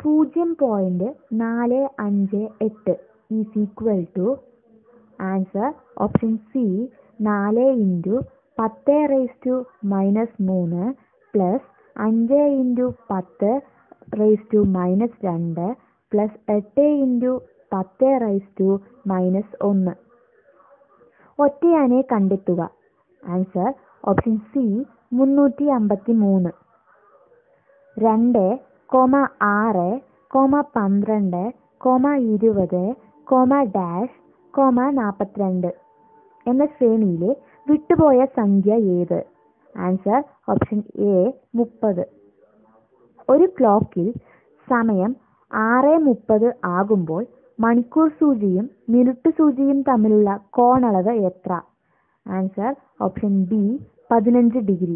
0.458 is equal to answer option C 4 into 10⁻³ plus 5 into 10⁻²+8 into 10⁻⁻1. ഒറ്റയാനെ കണ്ടെത്തുക. Answer option C 353. 2, 6, 12, 20, -42 എന്ന ശ്രേണിയിലെ വിട്ടുപോയ സംഖ്യ ഏത്? Answer option A 30. ഒരു ക്ലോക്കിൽ സമയം 6:30 ആകുമ്പോൾ മണിക്കൂർ സൂചിയും മിനിറ്റ് സൂചിയും തമ്മിലുള്ള കോണളവ് എത്ര? Answer option B 15 degree.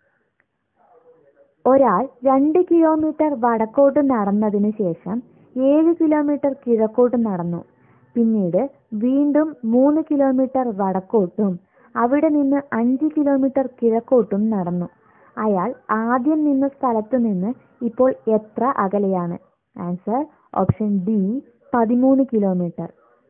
ഒരാൾ 2 കിലോമീറ്റർ വടക്കോട്ട് നടന്നതിന് ശേഷം 7 കിലോമീറ്റർ കിഴക്കോട്ട് നടന്നു. പിന്നീട് വീണ്ടും 3 കിലോമീറ്റർ വടക്കോട്ടും അവിടെ നിന്ന് 5 കിലോമീറ്റർ കിഴക്കോട്ടും നടന്നു. അയാൾ ആദ്യം നിന്ന സ്ഥലത്തു നിന്ന് ഇപ്പോൾ എത്ര അകലെയാണ്? Answer option D 13 kilometre.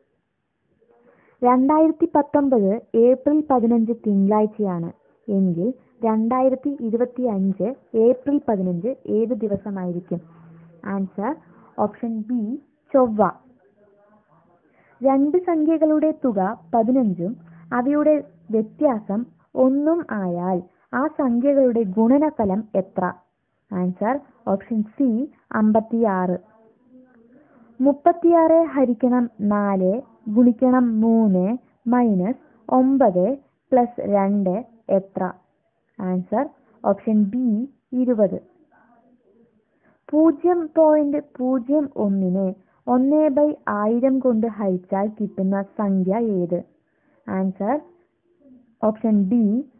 2019 April 15 തിങ്കളാഴ്ചയാണ് എങ്കിൽ 2025 ഏപ്രിൽ 15 ഏത് ദിവസമായിരിക്കും? ആൻസർ ഓപ്ഷൻ ബി ചൊവ്വ. 2 സംഖ്യകളുടെ തുക 15ഉം അവയുടെ വ്യത്യാസം 1ഉം ആയാൽ ആ സംഖ്യകളുടെ ഗുണനഫലം എത്ര? Answer option C 56. 36 ഹരിക്കണം 4 ഗുണിക്കണം 3 മൈനസ് 9 പ്ലസ് 2 എത്ര? Answer option B 20. 0.01നെ 1/1000 കൊണ്ട് ഹരിച്ചാൽ കിട്ടുന്ന സംഖ്യ ഏത്? Answer option D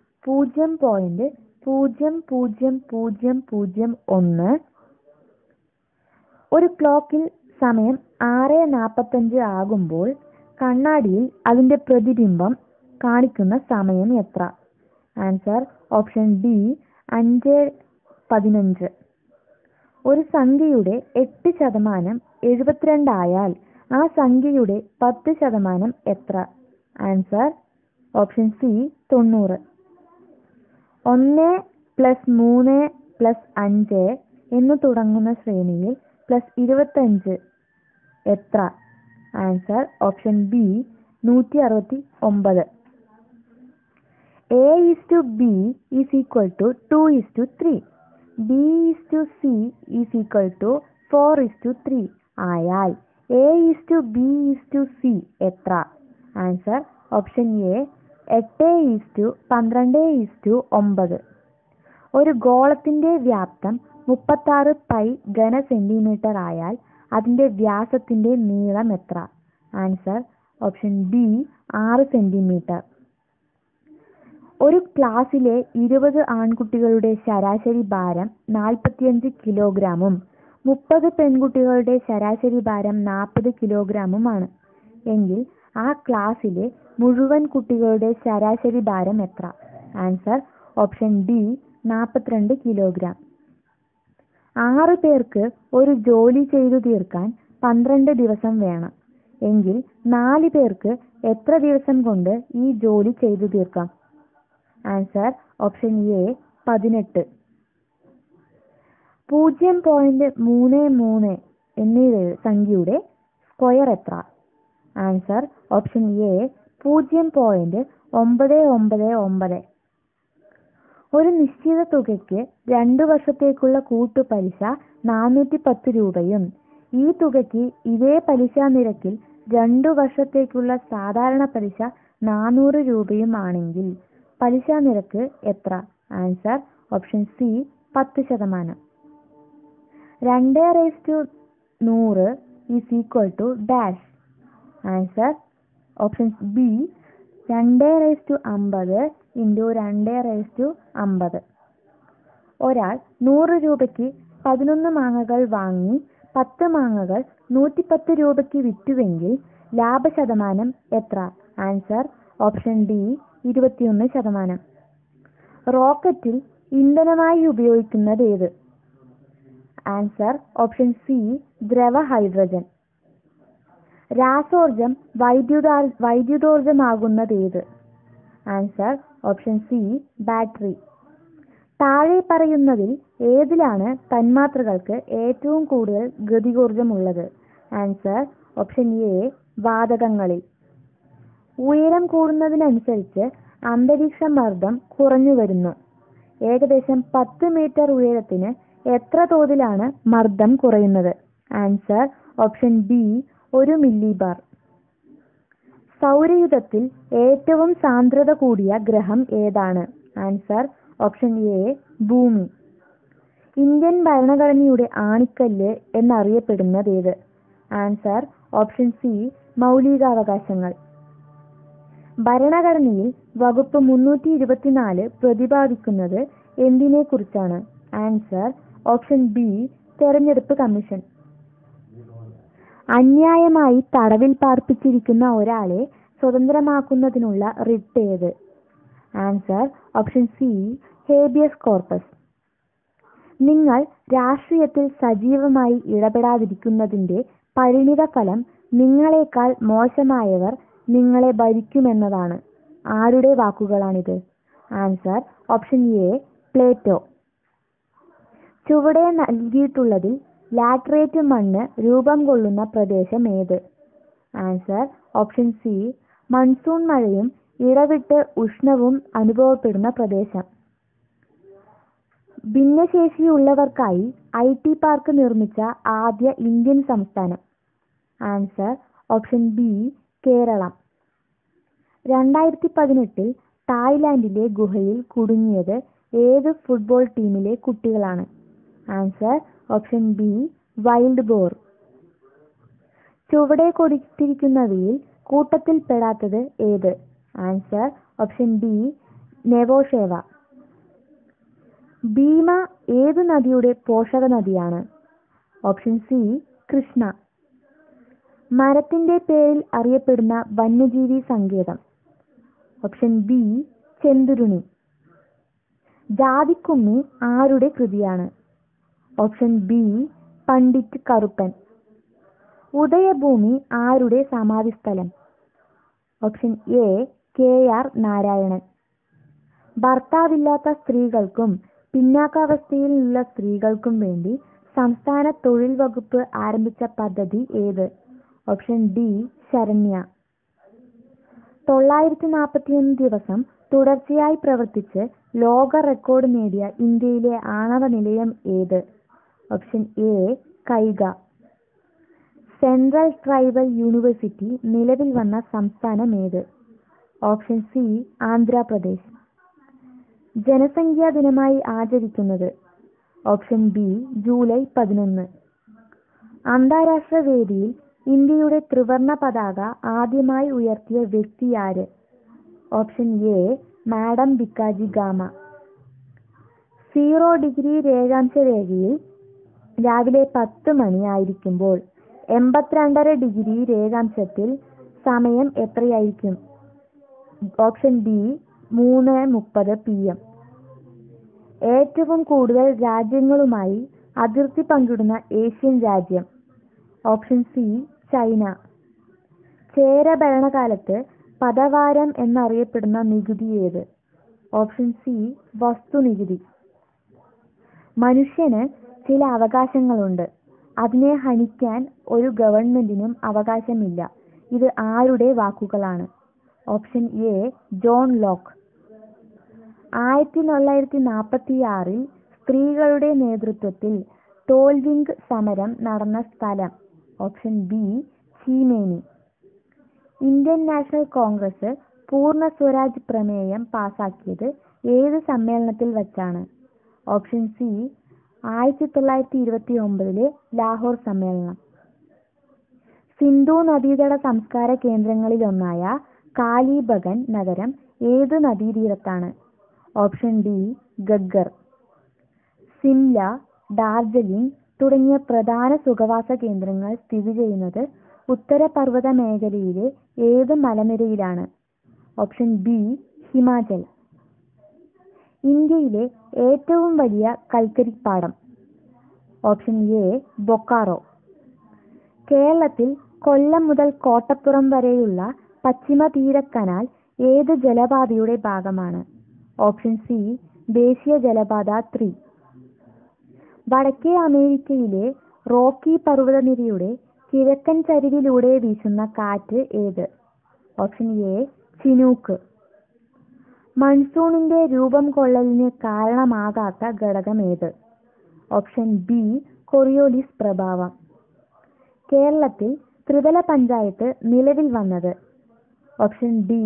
0.00001. ഒരു ക്ലോക്കിൽ സമയം 6:45 ആകുമ്പോൾ കണ്ണാടിയിൽ അതിന്റെ പ്രതിബിംബം കാണിക്കുന്ന സമയം എത്ര? Answer option D 5:15. ഒരു സംഖ്യയുടെ 8% 72 ആയാൽ ആ സംഖ്യയുടെ 10% എത്ര? Answer option C 90. 1 + 3 + 5 എന്ന് തുടങ്ങുന്ന ശ്രേണിയിൽ +25 എത്ര? Answer option B 169. A:B is equal to 2:3. B:C is equal to 4:3 ആയാൽ A:B:C എത്ര? Answer option A 8:12:9. ഒരു ഗോളത്തിന്റെ വ്യാപ്തം 36 പൈ ഘന സെന്റിമീറ്റർ ആയാൽ അതിന്റെ വ്യാസത്തിന്റെ നീളം എത്ര? Answer option B 6 centimetre. ഒരു ക്ലാസ്സിലെ 20 ആൺകുട്ടികളുടെ ശരാശരി ഭാരം 45 കിലോഗ്രാമും 30 പെൺകുട്ടികളുടെ ശരാശരി ഭാരം 40 കിലോഗ്രാമുമാണ് എങ്കിൽ ആ ക്ലാസ്സിലെ മുഴുവൻ കുട്ടികളുടെ ശരാശരി ഭാരം എത്ര? Answer option D 42 kilogram. 6 പേർക്ക് ഒരു ജോലി ചെയ്തു തീർക്കാൻ 12 ദിവസം വേണം എങ്കിൽ 4 പേർക്ക് എത്ര ദിവസം കൊണ്ട് ഈ ജോലി ചെയ്തു തീർക്കാം? Answer option A 18. 0.33 എന്നീ സംഖ്യയുടെ സ്ക്വയർ എത്ര? Answer option A 0.999. ഒരു നിശ്ചിത തുകയ്ക്ക് 2 വർഷത്തേക്കുള്ള കൂട്ടുപലിശ 410 രൂപയും ഈ തുകയ്ക്ക് ഇതേ പലിശ നിരക്കിൽ 2 വർഷത്തേക്കുള്ള സാധാരണ പലിശ 400 രൂപയും ആണെങ്കിൽ പലിശ നിരക്ക് എത്ര? Answer option C 10%. 2/100 is equal to dash. Answer option B 2/50 × 2/50. ഒരാൾ 100 രൂപയ്ക്ക് 11 മാങ്ങകൾ വാങ്ങി 10 മാങ്ങകൾ 110 രൂപയ്ക്ക് വിറ്റുവെങ്കിൽ ലാഭശതമാനം എത്ര? Answer option D 21%. റോക്കറ്റിൽ ഇന്ധനമായി ഉപയോഗിക്കുന്നത് ഏത്? ആൻസർ ഓപ്ഷൻ സി ദ്രവ ഹൈഡ്രജൻ. രാസോർജം വൈദ്യുതോർജമാകുന്നതേത്? Answer option C battery. താഴെ പറയുന്നതിൽ ഏതിലാണ് തന്മാത്രകൾക്ക് ഏറ്റവും കൂടുതൽ ഗതികോർജമുള്ളത്? ആൻസർ ഓപ്ഷൻ എ വാതകങ്ങളിൽ. ഉയരം കൂടുന്നതിനനുസരിച്ച് അന്തരീക്ഷ മർദ്ദം കുറഞ്ഞു വരുന്നു. ഏകദേശം 10 മീറ്റർ ഉയരത്തിന് എത്ര തോതിലാണ് മർദ്ദം കുറയുന്നത്? Answer option B 1 millibar. സൗരയൂഥത്തിൽ ഏറ്റവും സാന്ദ്രത കൂടിയ ഗ്രഹം ഏതാണ്? ആൻസർ ഓപ്ഷൻ എ ഭൂമി. ഇന്ത്യൻ ഭരണഘടനയുടെ ആണിക്കല്ല് എന്നറിയപ്പെടുന്നതേത്? ആൻസർ ഓപ്ഷൻ സി മൗലികാവകാശങ്ങൾ. ഭരണഘടനയിൽ വകുപ്പ് 324 പ്രതിപാദിക്കുന്നത് എന്തിനെക്കുറിച്ചാണ്? ആൻസർ ഓപ്ഷൻ ബി തെരഞ്ഞെടുപ്പ് കമ്മീഷൻ. അന്യായമായി തടവിൽ പാർപ്പിച്ചിരിക്കുന്ന ഒരാളെ സ്വതന്ത്രമാക്കുന്നതിനുള്ള റിട്ട് ഏത്? Answer option C habeas corpus. നിങ്ങൾ രാഷ്ട്രീയത്തിൽ സജീവമായി ഇടപെടാതിരിക്കുന്നതിന്റെ പരിണിതഫലം നിങ്ങളെക്കാൾ മോശമായവർ നിങ്ങളെ ഭരിക്കുമെന്നതാണ്. ആരുടെ വാക്കുകളാണിത്? Answer option A Plato. ചുവടെ നൽകിയിട്ടുള്ളതിൽ ലാറ്ററേറ്റ് മണ്ണ് രൂപം കൊള്ളുന്ന പ്രദേശം ഏത്? ആൻസർ ഓപ്ഷൻ സി മൺസൂൺ മഴയും ഇടവിട്ട് ഉഷ്ണവും അനുഭവപ്പെടുന്ന പ്രദേശം. ഭിന്നശേഷിയുള്ളവർക്കായി IT പാർക്ക് നിർമ്മിച്ച ആദ്യ ഇന്ത്യൻ സംസ്ഥാനം? Answer option B Keralam. 2018 തായ്ലാൻഡിലെ ഗുഹയിൽ കുടുങ്ങിയത് ഏത് ഫുട്ബോൾ ടീമിലെ കുട്ടികളാണ്? Answer option B wild boar. ചുവടെ കൊടുത്തിരിക്കുന്നവയിൽ കൂട്ടത്തിൽപ്പെടാത്തത് ഏത്? ആൻസർ ഓപ്ഷൻ ബി നെവോഷേവ. ഭീമ ഏതു നദിയുടെ പോഷക നദിയാണ്? Option C Krishna. മരത്തിന്റെ പേരിൽ അറിയപ്പെടുന്ന വന്യജീവി സങ്കേതം? Option B Chenthuruni. ജാതിക്കുമ്മി ആരുടെ കൃതിയാണ്? Option B Pandit Karuppan. ഉദയഭൂമി ആരുടെ സമാധിസ്ഥലം? ഓപ്ഷൻ എ KR നാരായണൻ. ഭർത്താവില്ലാത്ത സ്ത്രീകൾക്കും പിന്നാക്കാവസ്ഥയിലുള്ള സ്ത്രീകൾക്കും വേണ്ടി സംസ്ഥാന തൊഴിൽ വകുപ്പ് ആരംഭിച്ച പദ്ധതി ഏത്? Option D Saranya. 941 ദിവസം തുടർച്ചയായി പ്രവർത്തിച്ച് ലോക റെക്കോർഡ് നേടിയ ഇന്ത്യയിലെ ആണവ നിലയം ഏത്? Option A Kaiga. Central tribal university നിലവിൽ വന്ന സംസ്ഥാനം ഏത്? Option C Andhra Pradesh. ജനസംഖ്യാ ദിനമായി ആചരിക്കുന്നത്? Option B July 11. അന്താരാഷ്ട്ര വേദിയിൽ ഇന്ത്യയുടെ ത്രിവർണ പതാക ആദ്യമായി ഉയർത്തിയ വ്യക്തി ആര്? Option A madam Bhikaji Cama. 0 degree രേഖാംശ രേഖയിൽ രാവിലെ 10 മണി ആയിരിക്കുമ്പോൾ 82.5 ഡിഗ്രി രേഖാംശത്തിൽ സമയം എത്രയായിരിക്കും? Option D 3:30 PM. ഏറ്റവും കൂടുതൽ രാജ്യങ്ങളുമായി അതിർത്തി പങ്കിടുന്ന ഏഷ്യൻ രാജ്യം? Option C China. ചേര ഭരണകാലത്ത് പദവാരം എന്നറിയപ്പെടുന്ന നികുതി ഏത്? ഓപ്ഷൻ സി വസ്തുനികുതി. മനുഷ്യന് ചില അവകാശങ്ങളുണ്ട്. അതിനെ ഹനിക്കാൻ ഒരു ഗവൺമെന്റിനും അവകാശമില്ല. ഇത് ആരുടെ വാക്കുകളാണ്? Option A John Locke. 1946 സ്ത്രീകളുടെ നേതൃത്വത്തിൽ ടോൾവിംഗ് സമരം നടന്ന സ്ഥലം? Option B Cheemeni. Indian National Congress Purna Swaraj പ്രമേയം പാസാക്കിയത് ഏത് സമ്മേളനത്തിൽ വച്ചാണ്? ഓപ്ഷൻ സി 1929 ലാഹോർ സമ്മേളനം. സിന്ധു നദീതട സംസ്കാര കേന്ദ്രങ്ങളിലൊന്നായ കാലിബഗൻ നഗരം ഏത് നദീതീരത്താണ്? Option D Ghaggar. സിംല, ഡാർജിലിംഗ് തുടങ്ങിയ പ്രധാന സുഖവാസ കേന്ദ്രങ്ങൾ സ്ഥിതി ചെയ്യുന്നത് ഉത്തരപർവ്വത മേഖലയിലെ ഏത് മലനിരയിലാണ്? Option B Himachal. ഇന്ത്യയിലെ ഏറ്റവും വലിയ കൽക്കരിപ്പാടം? Option A Bokaro. കേരളത്തിൽ കൊല്ലം മുതൽ കോട്ടപ്പുറം വരെയുള്ള പശ്ചിമ തീര കനാൽ ഏത് ജലപാതയുടെ ഭാഗമാണ്? ഓപ്ഷൻ സി ദേശീയ ജലപാത 3. വടക്കേ അമേരിക്കയിലെ റോക്കി പർവ്വതനിരയുടെ കിഴക്കൻ ചരിവിലൂടെ വീശുന്ന കാറ്റ് ഏത്? Option A Chinook. മൺസൂണിന്റെ രൂപം കൊള്ളലിന് കാരണമാകാത്ത ഘടകം ഏത്? ഓപ്ഷൻ ബി കൊറിയോലിസ് പ്രഭാവം. കേരളത്തിൽ ത്രിതല പഞ്ചായത്ത് നിലവിൽ വന്നത്? Option D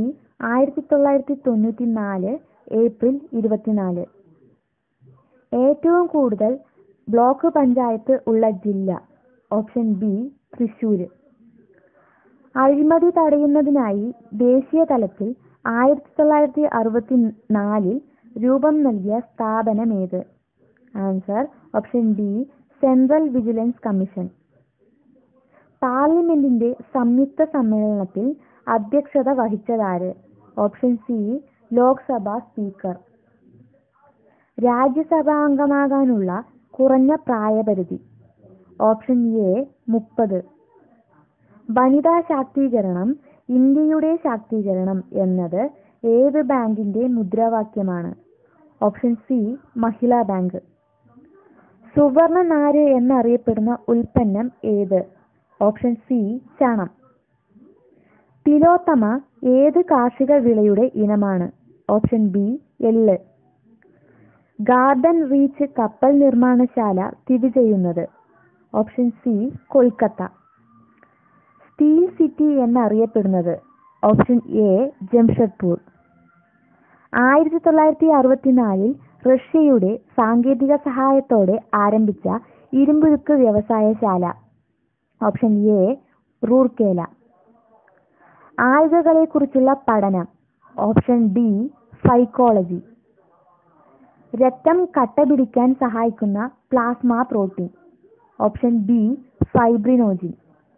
1994 April 24. ഏറ്റവും കൂടുതൽ ബ്ലോക്ക് പഞ്ചായത്ത് ഉള്ള ജില്ല? Option B Thrissur. അഴിമതി തടയുന്നതിനായി ദേശീയ തലത്തിൽ 1964 രൂപം നൽകിയ സ്ഥാപനമേത്? Answer option D central vigilance commission. പാർലമെന്റിന്റെ സംയുക്ത സമ്മേളനത്തിൽ അധ്യക്ഷത വഹിച്ചതാര്? Option C Lok Sabha speaker. രാജ്യസഭാംഗമാകാനുള്ള കുറഞ്ഞ പ്രായപരിധി? Option A 30. വനിതാ ശാക്തീകരണം ഇന്ത്യയുടെ ശാക്തീകരണം എന്നത് ഏത് ബാങ്കിന്റെ മുദ്രാവാക്യമാണ്? Option C Mahila bank. സുവർണ നാര് എന്നറിയപ്പെടുന്ന ഉൽപ്പന്നം ഏത്? ഓപ്ഷൻ സി ചണം. തിലോത്തമ ഏത് കാർഷിക വിളയുടെ ഇനമാണ്? ഓപ്ഷൻ ബി എള്ള്. ഗാർഡൻ റീച്ച് കപ്പൽ നിർമ്മാണശാല സ്ഥിതി ചെയ്യുന്നത്? Option C Kolkata. Steel city എന്നറിയപ്പെടുന്നത്? Option A Jamshedpur. 1964 റഷ്യയുടെ സാങ്കേതിക സഹായത്തോടെ ആരംഭിച്ച ഇരുമ്പുരുക്ക് വ്യവസായശാല? Option A Rourkela. ആൽഗകളെക്കുറിച്ചുള്ള പഠനം? Option D phycology. രക്തം കട്ടപിടിക്കാൻ സഹായിക്കുന്ന plasma protein? Option B fibrinogen.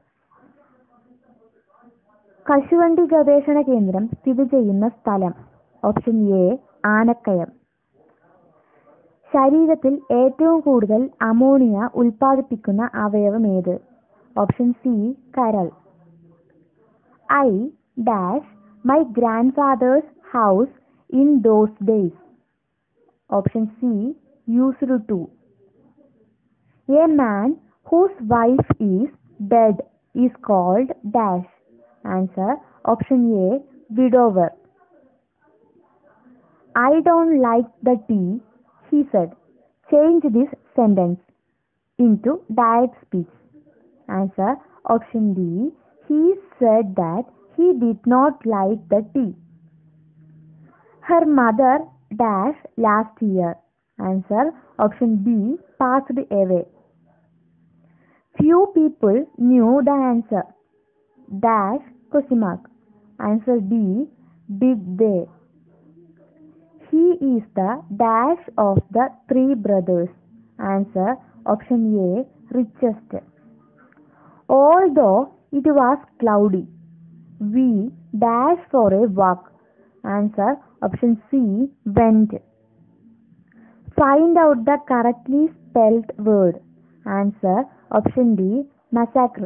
കശുവണ്ടി ഗവേഷണ കേന്ദ്രം സ്ഥിതി ചെയ്യുന്ന സ്ഥലം? Option A Anakkayam. ശരീരത്തിൽ ഏറ്റവും കൂടുതൽ അമോണിയ ഉൽപ്പാദിപ്പിക്കുന്ന അവയവം ഏത്? ഓപ്ഷൻ സി കരൾ. I dash my grandfather's house in those days? Option C used to. A man whose wife is dead is called dash? Answer option A widower. I don't like the tea, he said. Change this sentence into direct speech. Answer option D. He said that he did not like the tea. Her mother dash last year. Answer option B. Passed away. Few people knew the answer. Dash question mark. Answer D. Did they? He is the dash of the 3 brothers. Answer option A. Richest. Although it was cloudy, we dash for a walk. Answer option C. Went. Find out the correctly spelled word. Answer option D. Massacre.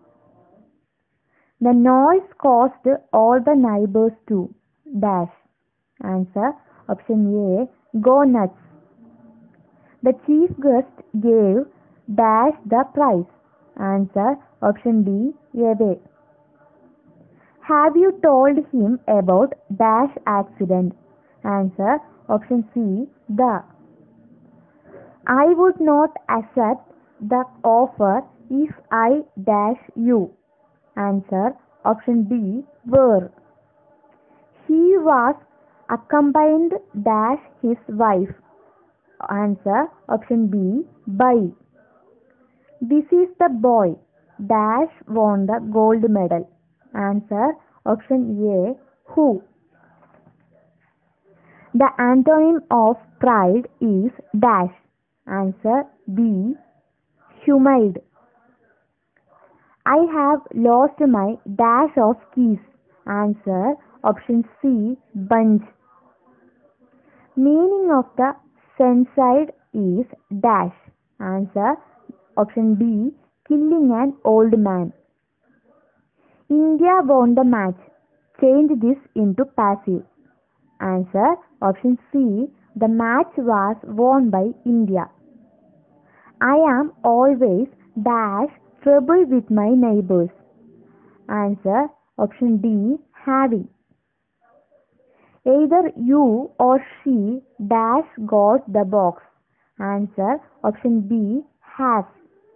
The noise caused all the neighbors to dash. Answer option A. Go nuts. The chief guest gave dash the prize. Answer option D. Away. Have you told him about dash accident? Answer option C. The. I would not accept the offer if I dash you. Answer option D. Were. He was accompanied dash his wife. Answer option B. By. This is the boy dash won the gold medal. Answer option A. Who. The antonym of pride is dash. Answer B. Humid. I have lost my dash of keys. Answer option C. Bunch. Meaning of the sun side is dash. Answer option B killing an old man. India won the match. Change this into passive. Answer option C. The match was won by India. I am always dash trouble with my neighbors. Answer option D. Having. Either you or she dash got the box. Answer option B. has.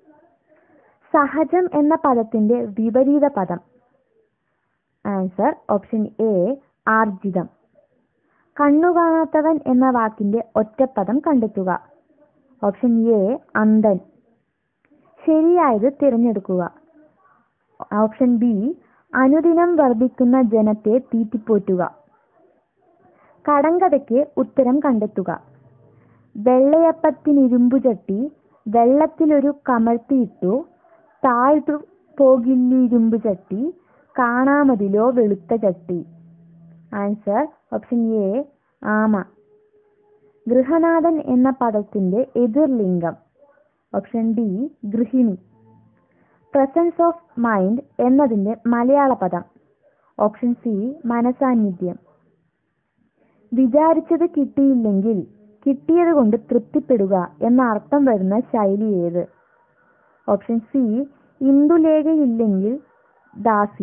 സഹജം എന്ന പദത്തിന്റെ വിപരീത പദം. Answer option A ആർജിതം. കണ്ണുകാണാത്തവൻ എന്ന വാക്കിന്റെ ഒറ്റപ്പദം കണ്ടെത്തുക. ഓപ്ഷൻ എ അന്ധൻ. ശരിയായത് തിരഞ്ഞെടുക്കുക. ഓപ്ഷൻ ബി അനുദിനം വർദ്ധിക്കുന്ന ജനത്തെ തീറ്റിപ്പോറ്റുക. കടങ്കഥയ്ക്ക് ഉത്തരം കണ്ടെത്തുക. വെള്ളയപ്പത്തിനിരുമ്പുചട്ടി, വെള്ളത്തിലൊരു കമഴ്ത്തിയിട്ടു, താഴ്ത്തു പോകില്ലിരുമ്പു ചട്ടി, കാണാമതിലോ വെളുത്ത ചട്ടി. ആൻസർ ഓപ്ഷൻ എ ആമ. ഗൃഹനാഥൻ എന്ന പദത്തിന്റെ എതിർലിംഗം. ഓപ്ഷൻ ഡി ഗൃഹിണി. പ്രസൻസ് ഓഫ് മൈൻഡ് എന്നതിന്റെ മലയാള പദം. ഓപ്ഷൻ സി മനസാന്നിധ്യം. വിചാരിച്ചത് കിട്ടിയില്ലെങ്കിൽ കിട്ടിയത് കൊണ്ട് തൃപ്തിപ്പെടുക എന്ന അർത്ഥം വരുന്ന ശൈലി ഏത്? ഓപ്ഷൻ സി ഇന്ദുലേഖയില്ലെങ്കിൽ ദാസി.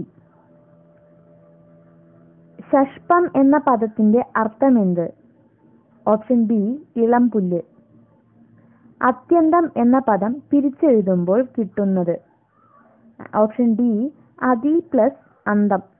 ഷഷ്പം എന്ന പദത്തിന്റെ അർത്ഥമെന്ത്? ഓപ്ഷൻ ബി ഇളം പുല്ല്. അത്യന്തം എന്ന പദം പിരിച്ചെഴുതുമ്പോൾ കിട്ടുന്നത്? ഓപ്ഷൻ ഡി അതി പ്ലസ് അന്തം.